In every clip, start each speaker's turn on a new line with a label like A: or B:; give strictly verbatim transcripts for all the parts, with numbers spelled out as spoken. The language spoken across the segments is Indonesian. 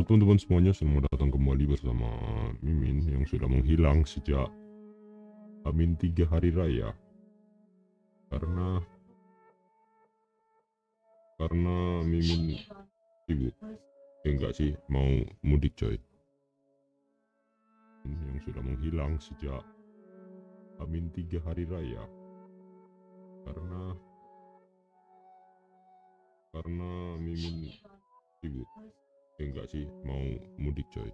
A: Halo teman-teman semuanya, selamat datang kembali bersama Mimin yang sudah menghilang sejak Amin tiga hari raya. Karena karena Mimin sibuk. Eh, enggak sih, mau mudik coy. Yang sudah menghilang sejak Amin tiga hari raya. Karena karena Mimin sibuk. Eh, enggak sih, mau mudik coy.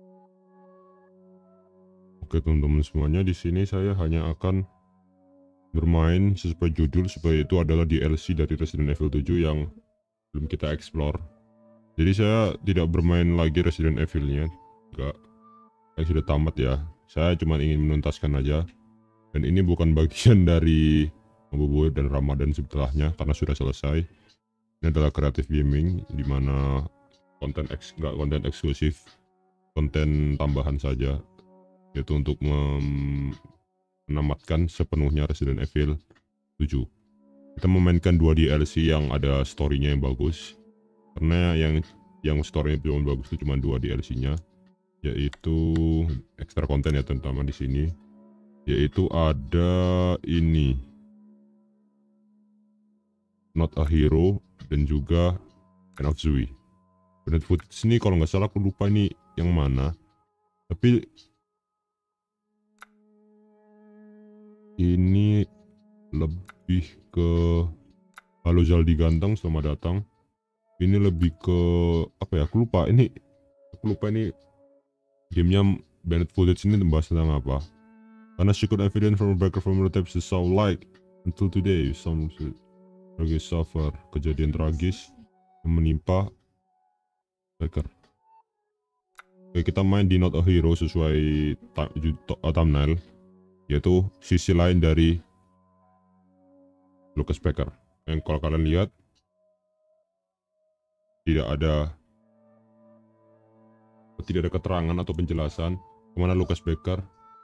A: Oke teman-teman semuanya, di sini saya hanya akan bermain sesuai judul, supaya itu adalah D L C dari Resident Evil tujuh yang belum kita explore. Jadi saya tidak bermain lagi Resident Evil-nya, enggak, saya sudah tamat ya. Saya cuma ingin menuntaskan aja. Dan ini bukan bagian dari Ngabuburit dan Ramadan setelahnya, karena sudah selesai. Ini adalah creative gaming, dimana konten eks enggak konten eksklusif, konten tambahan saja, yaitu untuk menamatkan sepenuhnya Resident Evil tujuh. Kita memainkan dua D L C yang ada story-nya yang bagus. Karena yang yang story-nya belum bagus itu cuma dua D L C-nya, yaitu ekstra konten ya, terutama di sini, yaitu ada ini Not a Hero dan juga End of Zui. Bennett Footage ini kalau nggak salah, aku lupa ini yang mana, tapi ini lebih ke halo Zaldi ganteng, selamat datang. Ini lebih ke apa ya, aku lupa ini aku lupa ini gamenya Bennett Footage ini membahas tentang apa. Karena she could evidence from background from the tapes so like until today some tragis suffer, kejadian tragis yang menimpa Becker. Oke, kita main di Not a Hero sesuai thumbnail, yaitu sisi lain dari Lucas Becker. Yang kalau kalian lihat, tidak ada tidak ada keterangan atau penjelasan kemana Lucas Becker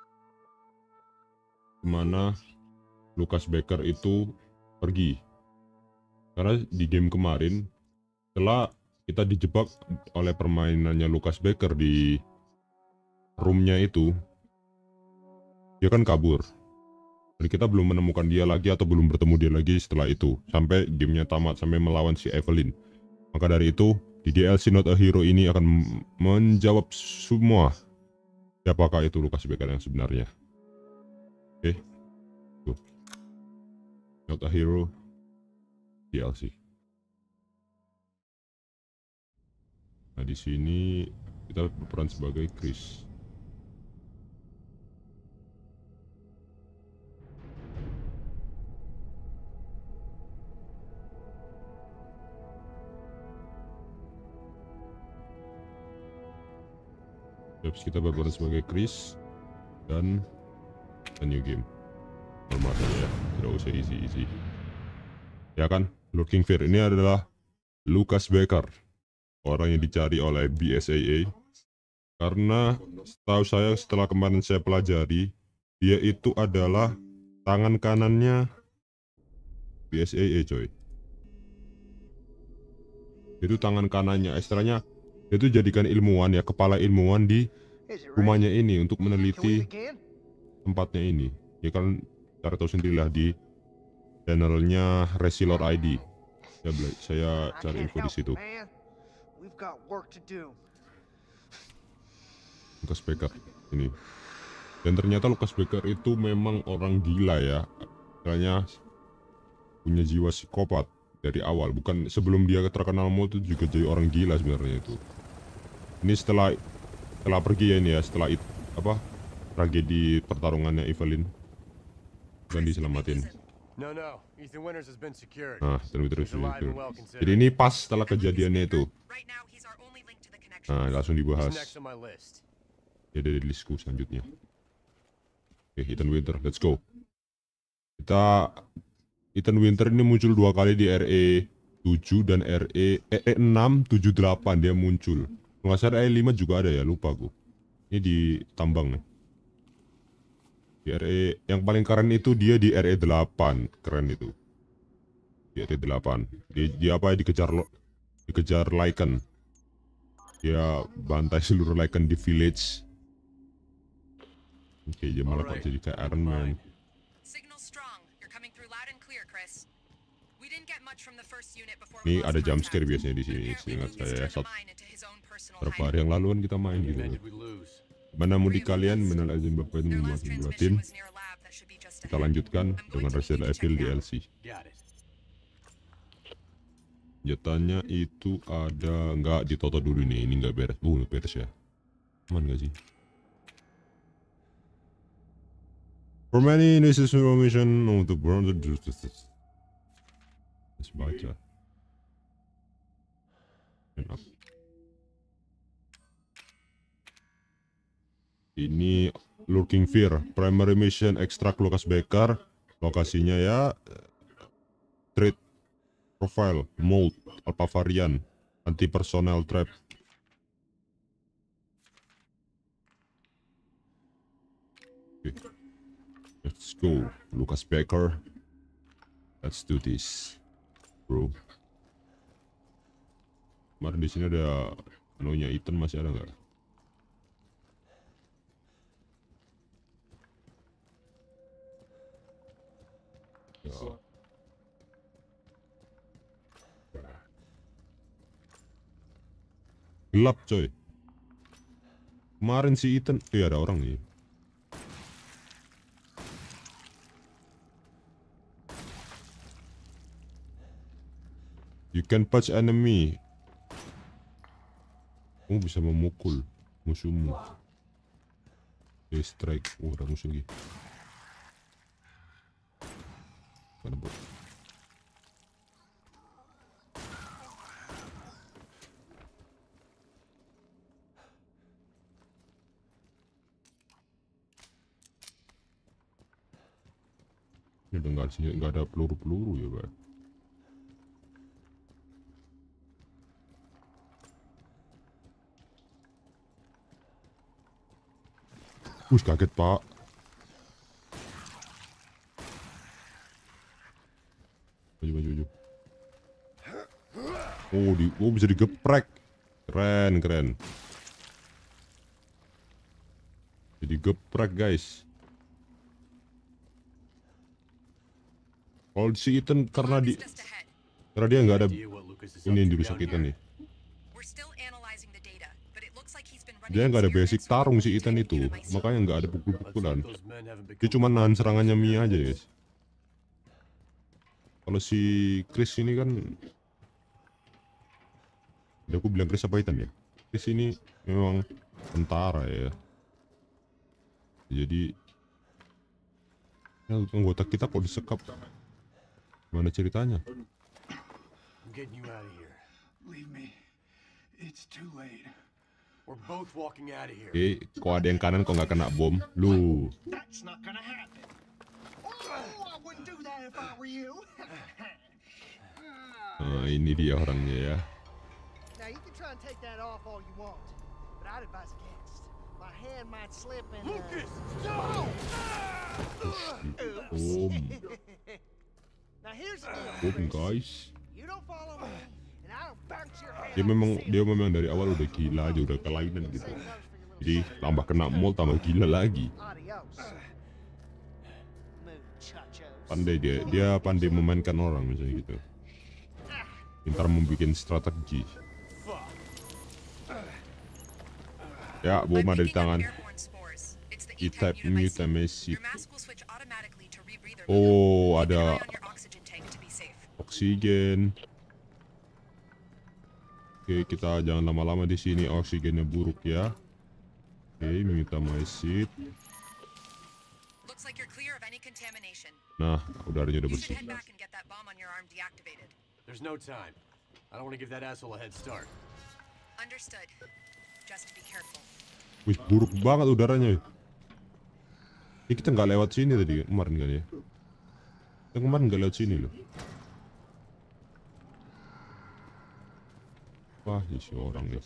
A: kemana Lucas Becker itu pergi. Karena di game kemarin, setelah kita dijebak oleh permainannya Lucas Becker di roomnya itu, dia kan kabur. Dan kita belum menemukan dia lagi atau belum bertemu dia lagi setelah itu, sampai gamenya tamat, sampai melawan si Evelyn. Maka dari itu, di D L C Not a Hero ini akan menjawab semua siapakah itu Lucas Becker yang sebenarnya. Oke, tuh. Not a Hero D L C. Nah, di sini kita berperan sebagai Chris. Terus kita berperan sebagai Chris dan a new game. Normal saja ya, tidak usah easy-easy. Ya kan, Lurking Fear ini adalah Lucas Becker, orang yang dicari oleh B S A A. Karena setahu saya, setelah kemarin saya pelajari, dia itu adalah tangan kanannya B S A A coy. Itu tangan kanannya, istilahnya dia itu jadikan ilmuwan ya, kepala ilmuwan di rumahnya ini untuk meneliti tempatnya ini. Ya kan, cara tahu sendirilah di channelnya Resilor I D. Ya, saya cari info di situ. Lucas Becker ini. Dan ternyata Lucas Becker itu memang orang gila ya. Katanya punya jiwa psikopat dari awal. Bukan sebelum dia terkenal mau itu juga jadi orang gila sebenarnya itu. Ini setelah setelah pergi ya ini ya, setelah it, apa tragedi pertarungannya Evelyn dan diselamatin. Nah, dan terus jadi ini pas setelah kejadiannya itu. Nah, langsung dibahas. Ya, dari listku selanjutnya. Oke, Ethan Winter, let's go. Kita Ethan Winter ini muncul dua kali di R E tujuh dan R E eh, enam tujuh delapan dia muncul. Nggak salah R E lima juga ada ya, lupa aku. Ini di tambang nih. Di R E yang paling keren itu dia di R E delapan, keren itu. Di R E delapan. Di, di apa ya, dikejar lo, dikejar Lycan. dia bantai seluruh Lycan di village. Oke, dia malah kok jadi kayak Iron Man. Ini ada jump scare biasanya di sini, ingat saya satu beberapa hari yang lalu kan kita main gitu. Mana mudi kalian menolak izin bapak itu membuatin. Kita lanjutkan dengan Resident Evil D L C. Jatanya itu ada nggak ditoto dulu nih, ini nggak beres. Oh, beres ya. Aman nggak sih? For many this is mission untuk bronze justice. Let's baca. Enak. Ini Lurking Fear, primary mission extract Lucas Baker. Lokasinya ya trade profile, mold, alpha varian, anti personnel trap. Okay. Let's go, Lucas Baker. Let's do this, bro. Kemarin di sini ada anunya Ethan, masih ada nggak? Ya. Gelap coy. Kemarin si Ethan, iya ada orang nih. You can punch enemy. Kamu bisa memukul musuhmu. They strike. Oh, ada musuh lagi. Mana bot? Ini udah nggak sih, nggak ada peluru-peluru ya, Pak. Wih, kaget Pak. Maju, maju, maju. Oh, di, oh bisa digeprek. Keren, keren. Jadi geprek guys. Kalau si Ethan karena di, karena dia nggak ada ini yang dirusak Ethan nih. Dia nggak ada basic tarung si Ethan itu, makanya nggak ada pukul-pukulan. Dia cuma nahan serangannya Mia aja guys. Kalau si Chris ini kan, udah aku bilang Chris apa Ethan ya? Chris ini memang tentara ya. Jadi ya, anggota kita kok disekap. Mana ceritanya?
B: Oke,
A: kok ada yang kanan kok nggak kena bom? Lu. Nah, ini dia orangnya ya. Bom. Bom guys. Dia memang dia memang dari awal udah gila aja, udah kelainan gitu. Jadi tambah kena mall tambah gila lagi. Pandai dia, dia pandai memainkan orang misalnya gitu. Pintar membuat strategi. Ya, bom ada di tangan. E-type mutamesi. Oh, ada oksigen. Oke, kita jangan lama-lama di sini, oksigennya buruk ya. Oke, mutamesi. Nah, udaranya udah bersih. Wih, buruk banget udaranya. Ini kita nggak lewat sini tadi kemarin kan ya? Kita kemarin nggak lewat sini loh. Wah, ini si orang ya.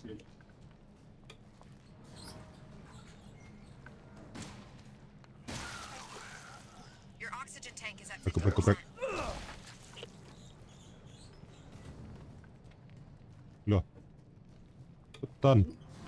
A: Keprek, keprek. Loh. cepetan.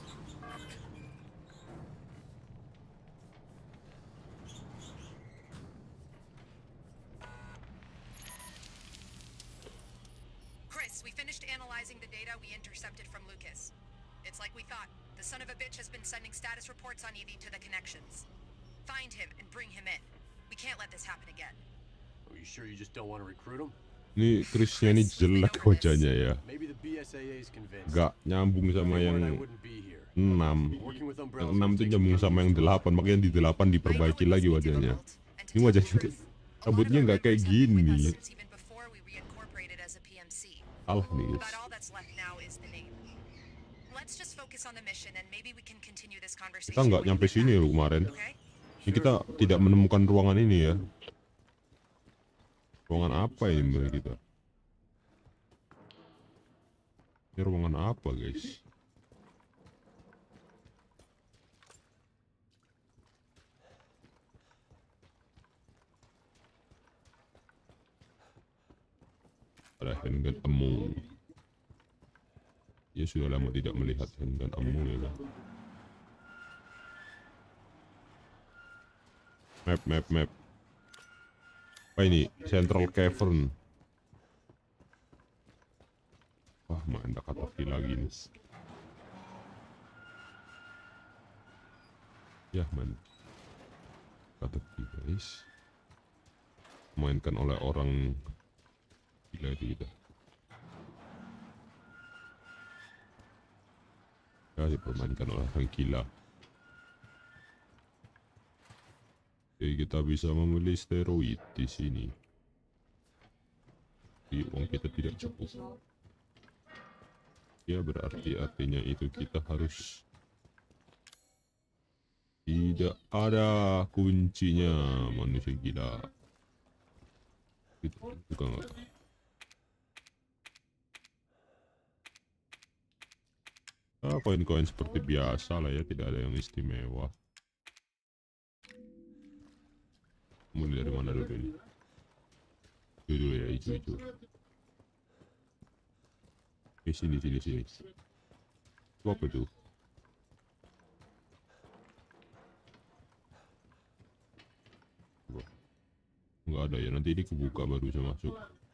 C: Chris, we finished analyzing the data we intercepted from Lucas. It's like we thought. The son of a bitch has been sending status reports on Evie to the connections. Find him and bring him in. We can't let this happen again.
B: Are you sure you just don't want to recruit him?
A: Ini Chrisnya ini jelek wajahnya ya.
B: Maybe the B S A A is convinced.
A: Gak nyambung sama
B: They
A: yang
B: warned I wouldn't be here.
A: enam.
B: Working with
A: Yang
B: Umbrella
A: enam itu
B: takes
A: nyambung
B: care
A: sama
B: of
A: yang
B: this.
A: delapan, makanya di delapan diperbaiki lagi wajahnya. Ini wajahnya tuh rambutnya nggak kayak gini. Salah nih guys.
C: About all that's left now is the name. Let's just focus on the mission and maybe we can continue this conversation.
A: Kita nggak
C: when
A: nyampe
C: we get
A: sini
C: back.
A: loh kemarin.
C: Okay?
A: Ini kita tidak menemukan ruangan ini ya. Ruangan apa ini menurut kita? Ini ruangan apa guys? Ada handgun ammo. Ya sudah lama tidak melihat handgun ammo ya kan. Map, map, map. Apa ini? Central Cavern. Wah, main kata lagi nih. Ya, man. Kata guys. Mainkan oleh orang gila itu kita. Ya, dipermainkan oleh orang gila. Jadi kita bisa membeli steroid di sini. Jadi uang kita tidak cukup. Ya berarti artinya itu kita harus tidak ada kuncinya manusia gila. Itu bukan nggak? Ah, koin-koin seperti biasa lah ya, tidak ada yang istimewa. Mulai dari mana dulu ini? Itu dulu ya, hijau-hijau. Di sini, sini, sini. Itu apa itu? Nggak ada ya, nanti ini kebuka baru bisa masuk.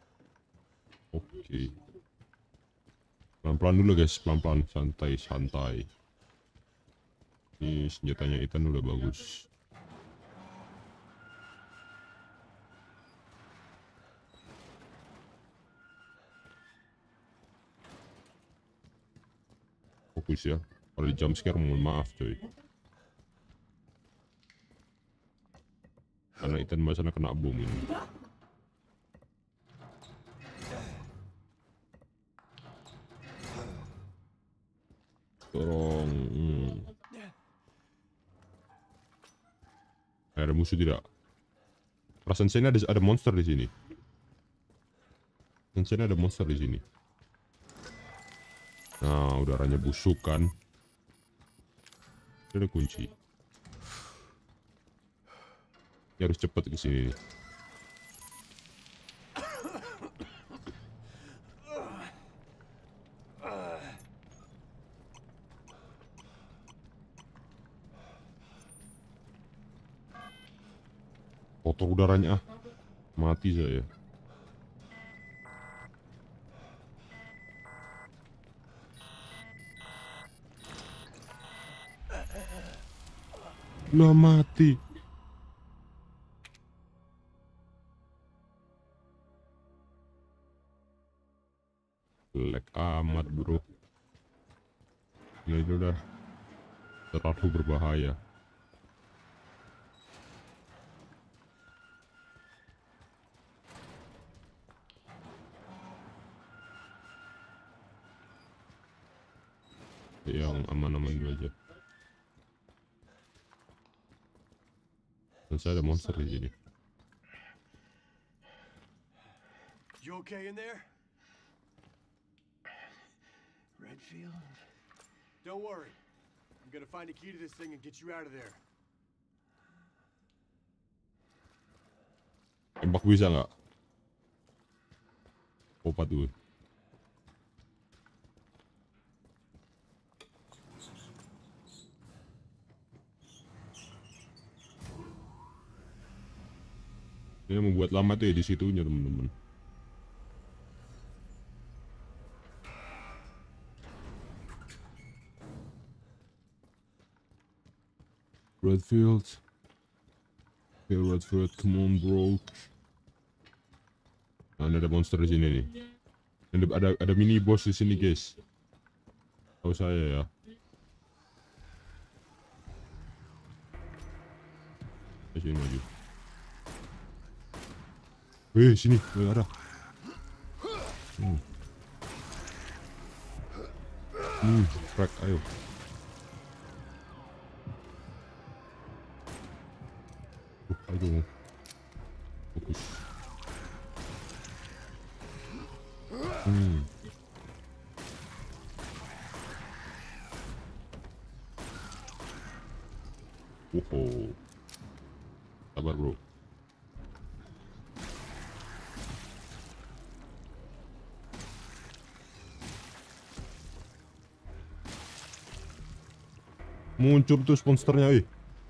A: Oke. Pelan-pelan dulu guys, pelan-pelan, santai-santai. Ini senjatanya Ethan udah bagus. Fokus ya, kalau di jump scare mohon maaf coy. Karena Ethan masanya kena bom ini. Tolong. Hmm. Ada musuh tidak? Perasaan saya ada ada monster di sini. Dan saya ada monster di sini. Nah, udaranya busuk kan. Ini ada kunci. Ini harus cepat ke sini. Kotor udaranya ah. Mati saya. Lah mati. Lag amat bro. Ya itu udah terlalu berbahaya. Yang aman-aman dulu aja. Dan saya ada monster di sini.
B: You okay in there? Redfield? Don't worry. I'm gonna find a key to this thing and get you out of there.
A: Tembak bisa nggak? Opat dulu. Ini yang membuat lama tuh ya di situnya teman-teman. Redfield, hey Redfield, come on bro. Nah, ini ada monster di sini nih. Ada ada, ada mini boss di sini guys. Tahu saya ya. Di sini lagi. Eh sini, eh, ada. Hmm. Hmm, crack, ayo. Uh, ayo. Fokus. Hmm. Wow. Sabar bro. Muncul tuh monsternya, eh.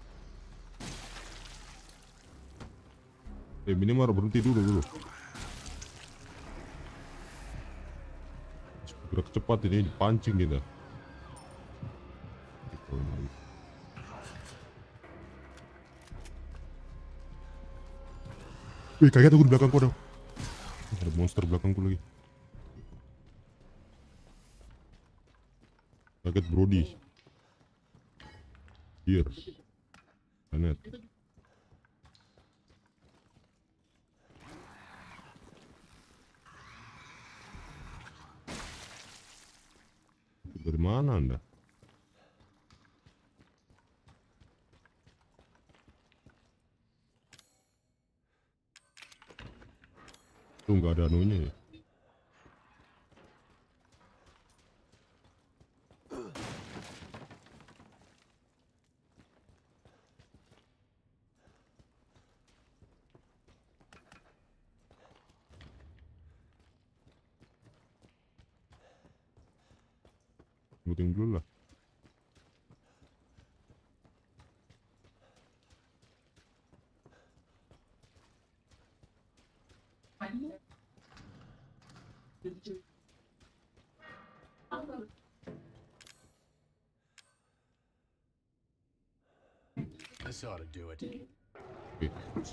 A: Eh, minimal berhenti dulu dulu. Gerak cepat ini dipancing kita. Wih, kaget aku di belakangku dong. Ada monster belakangku lagi. Kaget Brody. Here. Planet. Dari mana Anda? Tuh nggak ada anunya ya. Looting dulu lah.
B: This ought to do it.
A: Oke.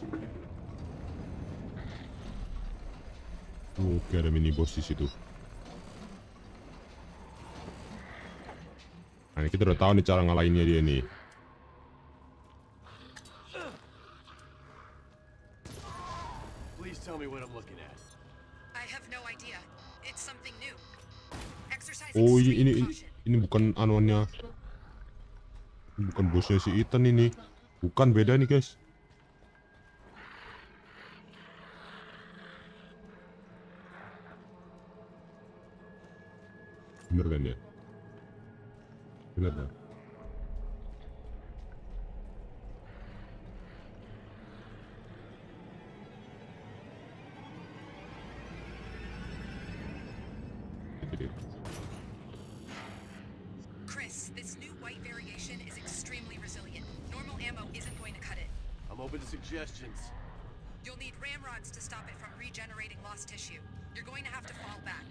A: Oke, ada mini boss di situ. Nah, ini kita udah tahu nih cara ngalahinnya dia nih.
B: Please tell me what I'm looking at.
C: I have no idea. It's something new. Exercise
A: Oh, ini
C: extreme
A: ini ini,
C: caution.
A: ini bukan anuannya. Ini bukan bosnya si Ethan ini. Bukan, beda nih guys. Bener kan ya? Bener kan? Gitu deh.
C: Chris, this new white variation is extremely resilient. Normal ammo isn't going to cut it.
B: I'm open to suggestions.
C: You'll need ramrods to stop it from regenerating lost tissue. You're going to have to fall back.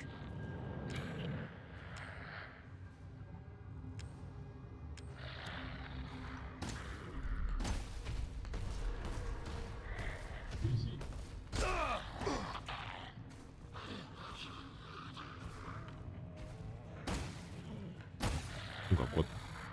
A: Enggak kuat.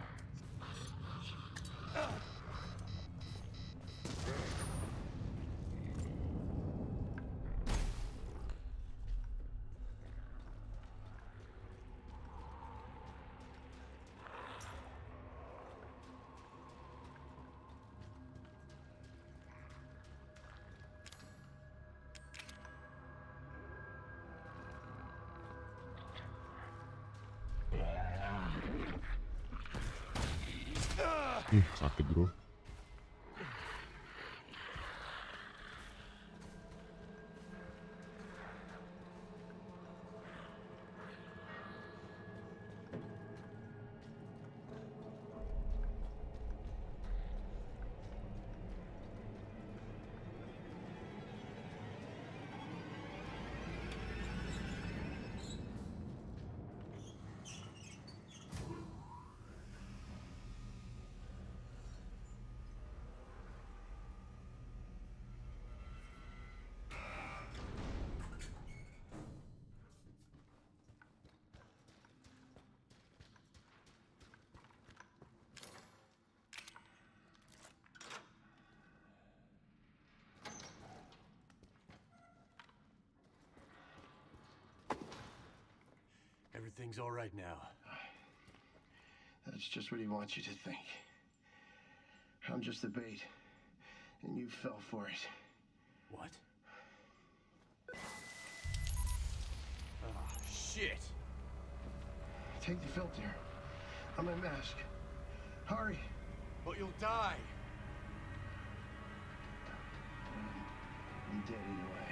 A: Hmm, sakit bro.
B: Everything's all right now.
D: That's just what he wants you to think. I'm just the bait, and you fell for it.
B: What? Oh, shit!
D: Take the filter. On my mask. Hurry.
B: But you'll die.
D: I'm dead either way.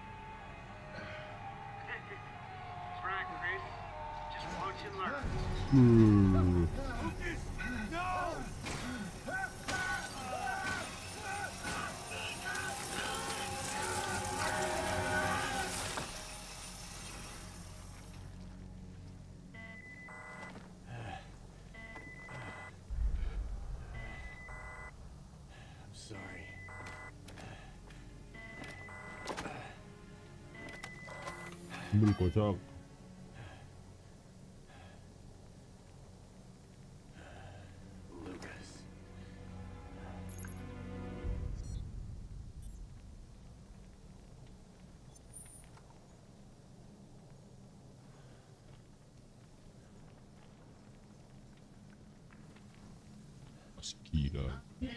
E: Right, Chris. Just watch and learn.
A: Hmm.
B: Lucas! No! I'm sorry.
A: Ambil kocak.
B: Lucas.
A: Mas gila.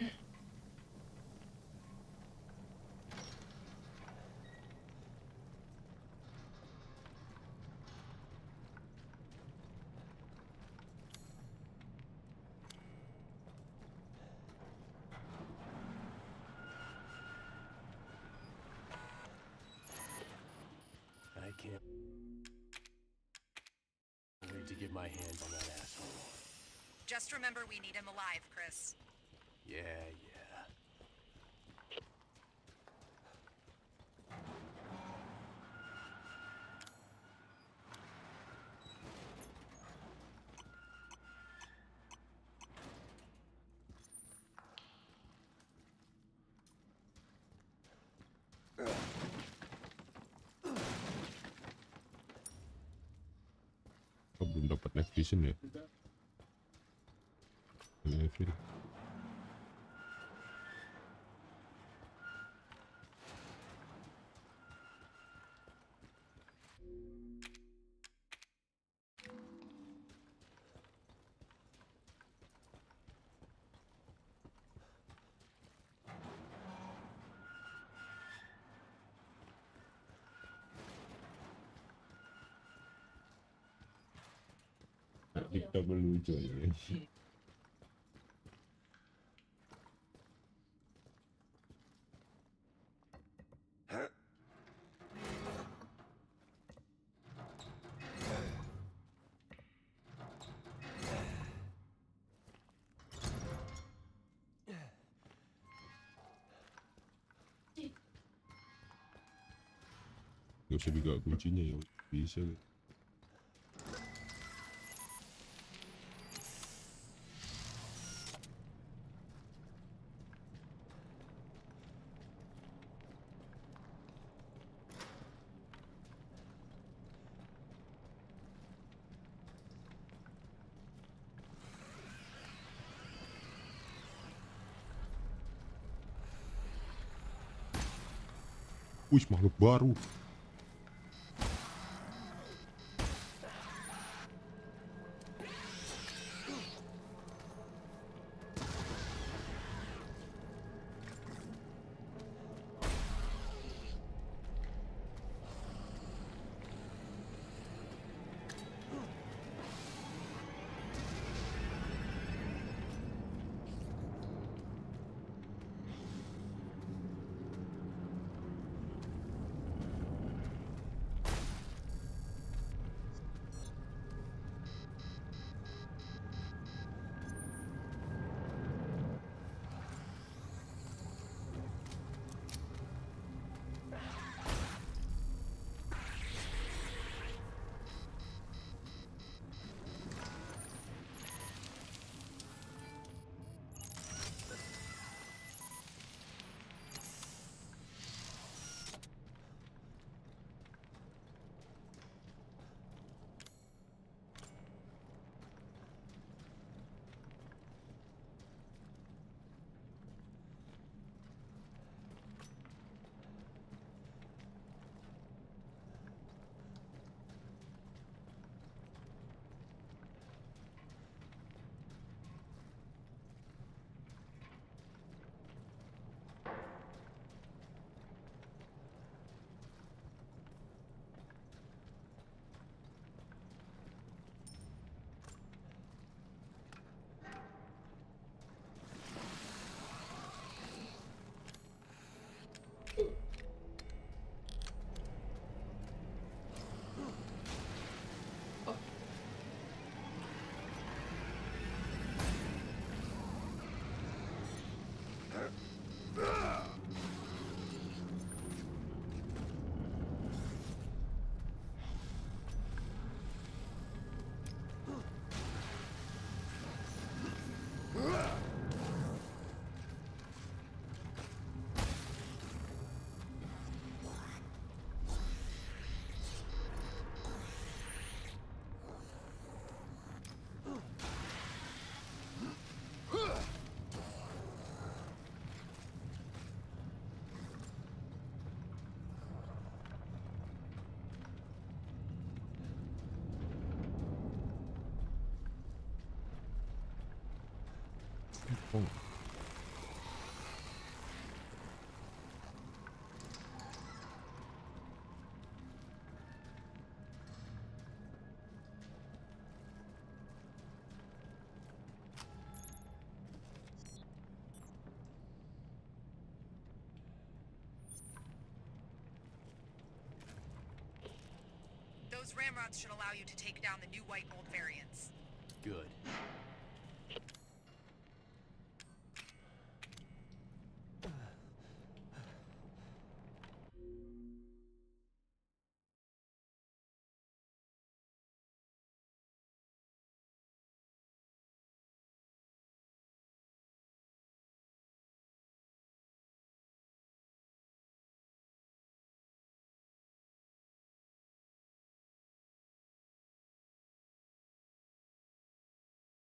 B: I can't wait to get my hands on that asshole.
C: Just remember we need him alive, Chris.
B: Yeah, yeah.
A: Oh, belum dapat night vision ya? Evil. Kita melucu ya. Gak usah juga kuncinya ya, bisa. Wih, makhluk baru. Oh.
C: Those ramrods should allow you to take down the new white mold variants.
B: Good.